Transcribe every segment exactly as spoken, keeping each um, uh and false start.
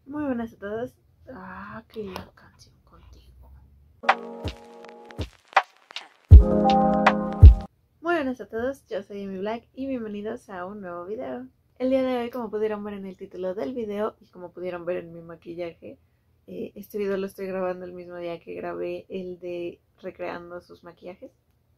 Muy buenas a todos. Ah, qué la canción contigo. Muy buenas a todos, yo soy Amy Black y bienvenidos a un nuevo video. El día de hoy, como pudieron ver en el título del video y como pudieron ver en mi maquillaje, eh, este video lo estoy grabando el mismo día que grabé el de recreando sus maquillajes.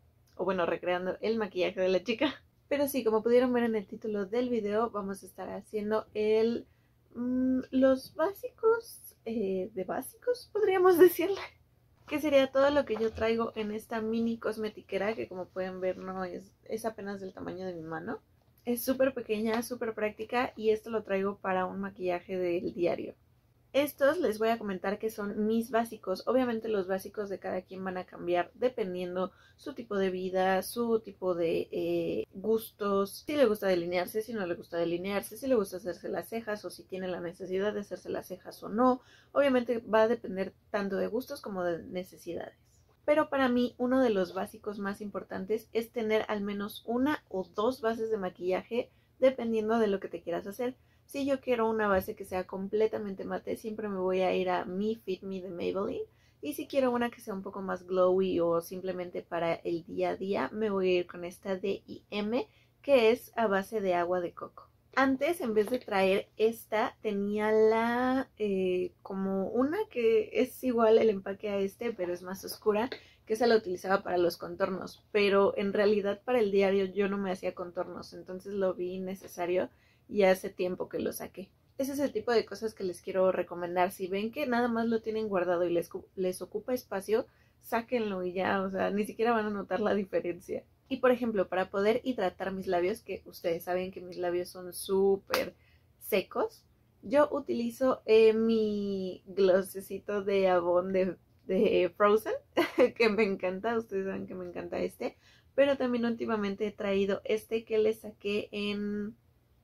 O bueno, recreando el maquillaje de la chica. Pero sí, como pudieron ver en el título del video, vamos a estar haciendo el... Mmm, los básicos eh, de básicos, podríamos decirle. Que sería todo lo que yo traigo en esta mini cosmetiquera, que como pueden ver no es, es apenas del tamaño de mi mano. Es súper pequeña, súper práctica y esto lo traigo para un maquillaje del diario. Estos les voy a comentar que son mis básicos. Obviamente los básicos de cada quien van a cambiar dependiendo su tipo de vida, su tipo de eh, gustos. Si le gusta delinearse, si no le gusta delinearse, si le gusta hacerse las cejas o si tiene la necesidad de hacerse las cejas o no. Obviamente va a depender tanto de gustos como de necesidades. Pero para mí uno de los básicos más importantes es tener al menos una o dos bases de maquillaje dependiendo de lo que te quieras hacer. Si yo quiero una base que sea completamente mate, siempre me voy a ir a Me Fit Me de Maybelline. Y si quiero una que sea un poco más glowy o simplemente para el día a día, me voy a ir con esta D I M, que es a base de agua de coco. Antes, en vez de traer esta, tenía la eh, como una que es igual el empaque a este, pero es más oscura, que esa la utilizaba para los contornos. Pero en realidad para el diario yo no me hacía contornos, entonces lo vi innecesario. Y hace tiempo que lo saqué. Ese es el tipo de cosas que les quiero recomendar. Si ven que nada más lo tienen guardado y les, les ocupa espacio, sáquenlo y ya, o sea, ni siquiera van a notar la diferencia. Y por ejemplo, para poder hidratar mis labios, que ustedes saben que mis labios son súper secos, yo utilizo eh, mi glossecito de Avon de, de Frozen, que me encanta, ustedes saben que me encanta este, pero también últimamente he traído este que le saqué en...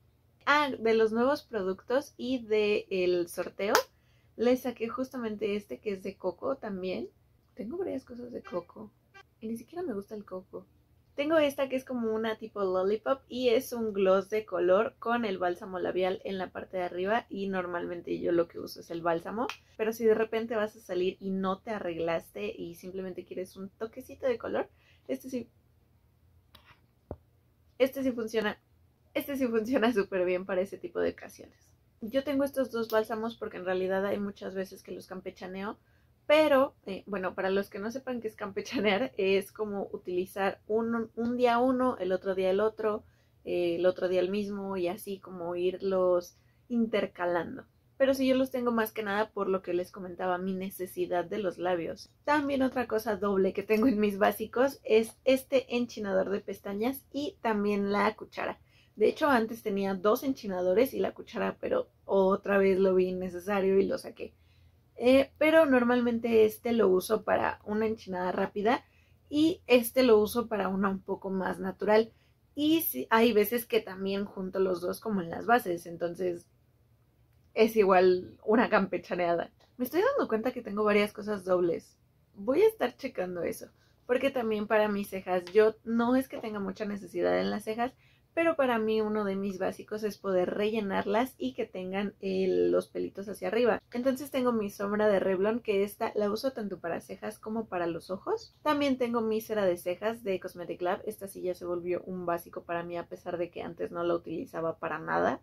Ah, de los nuevos productos y del sorteo, les saqué justamente este que es de coco también. Tengo varias cosas de coco y ni siquiera me gusta el coco. Tengo esta que es como una tipo lollipop y es un gloss de color con el bálsamo labial en la parte de arriba y normalmente yo lo que uso es el bálsamo. Pero si de repente vas a salir y no te arreglaste y simplemente quieres un toquecito de color, este sí, este sí funciona. Este sí funciona súper bien para ese tipo de ocasiones. Yo tengo estos dos bálsamos porque en realidad hay muchas veces que los campechaneo, pero, eh, bueno, para los que no sepan qué es campechanear, es como utilizar un, un día uno, el otro día el otro, eh, el otro día el mismo y así como irlos intercalando. Pero sí, yo los tengo más que nada por lo que les comentaba, mi necesidad de los labios. También otra cosa doble que tengo en mis básicos es este enchinador de pestañas y también la cuchara. De hecho, antes tenía dos enchinadores y la cuchara, pero otra vez lo vi innecesario y lo saqué. Eh, pero normalmente este lo uso para una enchinada rápida y este lo uso para una un poco más natural. Y sí, hay veces que también junto los dos como en las bases, entonces es igual una campechaneada. Me estoy dando cuenta que tengo varias cosas dobles. Voy a estar checando eso, porque también para mis cejas, yo no es que tenga mucha necesidad en las cejas, pero para mí uno de mis básicos es poder rellenarlas y que tengan el, los pelitos hacia arriba. Entonces tengo mi sombra de Revlon, que esta la uso tanto para cejas como para los ojos. También tengo mi cera de cejas de Cosmetic Lab. Esta sí ya se volvió un básico para mí a pesar de que antes no la utilizaba para nada.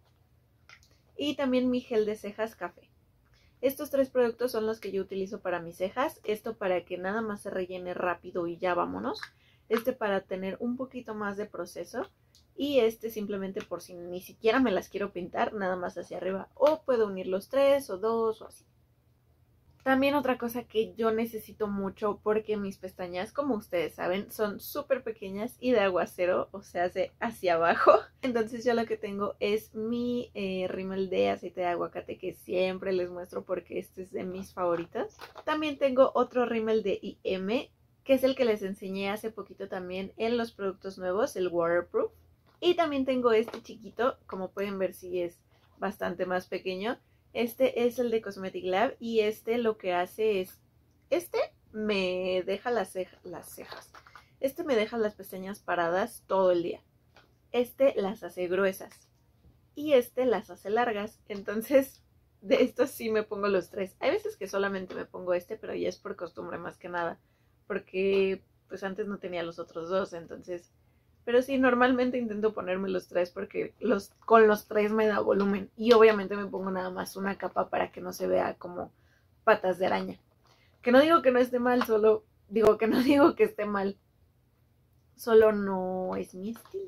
Y también mi gel de cejas café. Estos tres productos son los que yo utilizo para mis cejas. Esto para que nada más se rellene rápido y ya vámonos. Este para tener un poquito más de proceso. Y este simplemente por si ni siquiera me las quiero pintar, nada más hacia arriba. O puedo unir los tres o dos o así. También otra cosa que yo necesito mucho porque mis pestañas, como ustedes saben, son súper pequeñas y de aguacero, o sea, hace hacia abajo. Entonces yo lo que tengo es mi eh, rímel de aceite de aguacate que siempre les muestro porque este es de mis favoritos. También tengo otro rímel de I M, que es el que les enseñé hace poquito también en los productos nuevos, el Waterproof. Y también tengo este chiquito, como pueden ver sí es bastante más pequeño. Este es el de Cosmetic Lab y este lo que hace es, este me deja las, ceja, las cejas, este me deja las pestañas paradas todo el día. Este las hace gruesas y este las hace largas, entonces de estos sí me pongo los tres. Hay veces que solamente me pongo este, pero ya es por costumbre más que nada. Porque pues antes no tenía los otros dos, entonces... Pero sí, normalmente intento ponerme los tres porque los, con los tres me da volumen. Y obviamente me pongo nada más una capa para que no se vea como patas de araña. Que no digo que no esté mal, solo... Digo que no digo que esté mal. Solo no es mi estilo.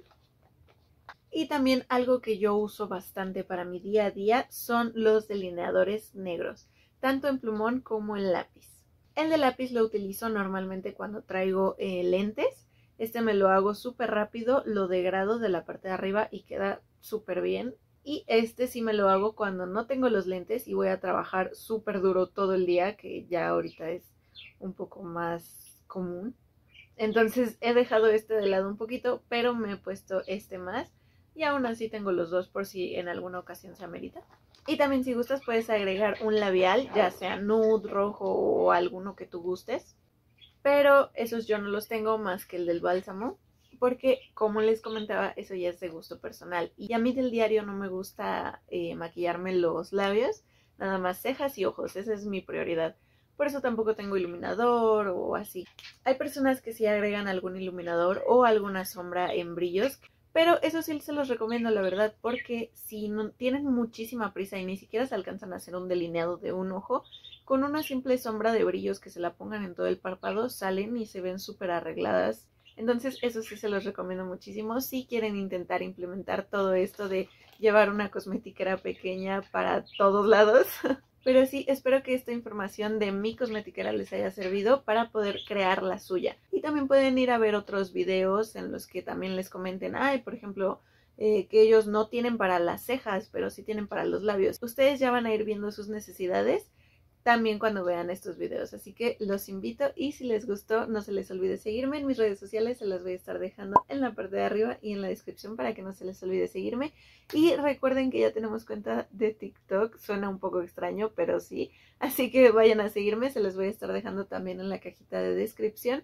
Y también algo que yo uso bastante para mi día a día son los delineadores negros, tanto en plumón como en lápiz. El de lápiz lo utilizo normalmente cuando traigo eh, lentes. Este me lo hago súper rápido, lo degrado de la parte de arriba y queda súper bien. Y este sí me lo hago cuando no tengo los lentes y voy a trabajar súper duro todo el día, que ya ahorita es un poco más común. Entonces he dejado este de lado un poquito, pero me he puesto este más. Y aún así tengo los dos por si en alguna ocasión se amerita. Y también si gustas puedes agregar un labial, ya sea nude, rojo o alguno que tú gustes. Pero esos yo no los tengo más que el del bálsamo. Porque como les comentaba, eso ya es de gusto personal. Y a mí del diario no me gusta eh, maquillarme los labios. Nada más cejas y ojos, esa es mi prioridad. Por eso tampoco tengo iluminador o así. Hay personas que sí agregan algún iluminador o alguna sombra en brillos. Pero eso sí se los recomiendo, la verdad, porque si no tienen muchísima prisa y ni siquiera se alcanzan a hacer un delineado de un ojo, con una simple sombra de brillos que se la pongan en todo el párpado, salen y se ven súper arregladas. Entonces eso sí se los recomiendo muchísimo si quieren intentar implementar todo esto de llevar una cosmetiquera pequeña para todos lados. Pero sí, espero que esta información de mi cosmetiquera les haya servido para poder crear la suya. Y también pueden ir a ver otros videos en los que también les comenten, ay, por ejemplo, eh, que ellos no tienen para las cejas, pero sí tienen para los labios. Ustedes ya van a ir viendo sus necesidades también cuando vean estos videos, así que los invito y si les gustó no se les olvide seguirme en mis redes sociales, se las voy a estar dejando en la parte de arriba y en la descripción para que no se les olvide seguirme. Y recuerden que ya tenemos cuenta de TikTok, suena un poco extraño, pero sí, así que vayan a seguirme, se les voy a estar dejando también en la cajita de descripción.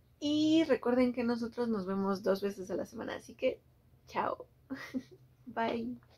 Y recuerden que nosotros nos vemos dos veces a la semana, así que chao, bye.